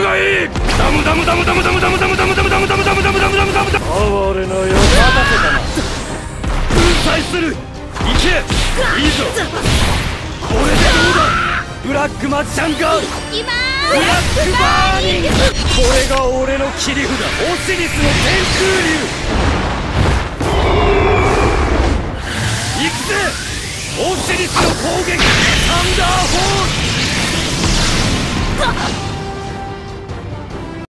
がいい。ダムダムダムダムダムダムダムダムダムダムダムダムダムダムダムダムダム。哀れなよ。待たせたな。粉砕する。行け。いいぞ。これでどうだ。ブラックマジシャンガール。ブラックバーニング。これが俺の切り札。オシリスの天空竜。行くぜ。オシリスの攻撃。サンダーホール。